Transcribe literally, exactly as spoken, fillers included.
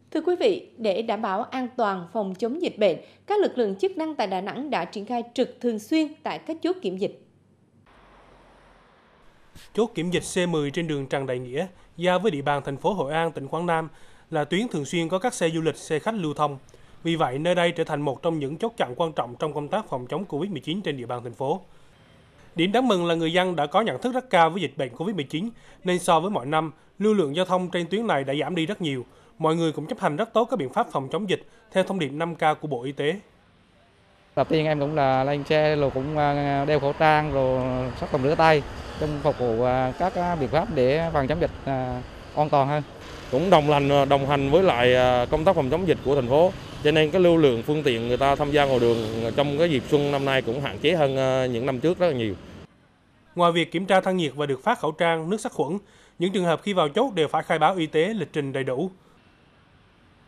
Thưa quý vị, để đảm bảo an toàn phòng chống dịch bệnh, các lực lượng chức năng tại Đà Nẵng đã triển khai trực thường xuyên tại các chốt kiểm dịch. Chốt kiểm dịch C mười trên đường Trần Đại Nghĩa, giao với địa bàn thành phố Hội An, tỉnh Quảng Nam, là tuyến thường xuyên có các xe du lịch, xe khách lưu thông. Vì vậy, nơi đây trở thành một trong những chốt chặn quan trọng trong công tác phòng chống Covid mười chín trên địa bàn thành phố. Điểm đáng mừng là người dân đã có nhận thức rất cao với dịch bệnh Covid mười chín, nên so với mọi năm, lưu lượng giao thông trên tuyến này đã giảm đi rất nhiều. Mọi người cũng chấp hành rất tốt các biện pháp phòng chống dịch theo thông điệp năm K của Bộ Y tế. Đầu tiên em cũng là lên xe rồi cũng đeo khẩu trang rồi sát khuẩn rửa tay trong phục vụ các biện pháp để phòng chống dịch an toàn hơn. Cũng đồng hành đồng hành với lại công tác phòng chống dịch của thành phố, cho nên cái lưu lượng phương tiện người ta tham gia ngoài đường trong cái dịp xuân năm nay cũng hạn chế hơn những năm trước rất là nhiều. Ngoài việc kiểm tra thân nhiệt và được phát khẩu trang, nước sát khuẩn, những trường hợp khi vào chốt đều phải khai báo y tế lịch trình đầy đủ.